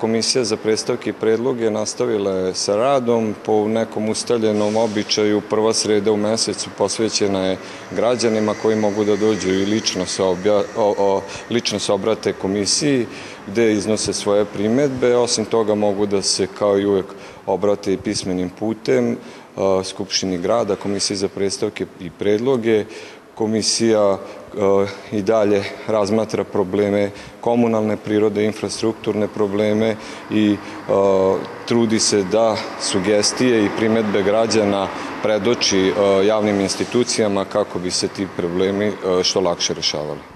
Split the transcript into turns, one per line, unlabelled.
Komisija za predstavke i predloge nastavila je sa radom. Po nekom ustaljenom običaju prva sreda u mesecu posvećena je građanima koji mogu da dođu i lično se obrate komisiji gde iznose svoje primedbe. Osim toga mogu da se kao i uvek obrate i pismenim putem Skupštini grada, Komisiji za predstavke i predloge. Komisija i dalje razmatra probleme komunalne prirode, infrastrukturne probleme i trudi se da sugestije i primedbe građana predoči javnim institucijama kako bi se ti problemi što lakše rešavali.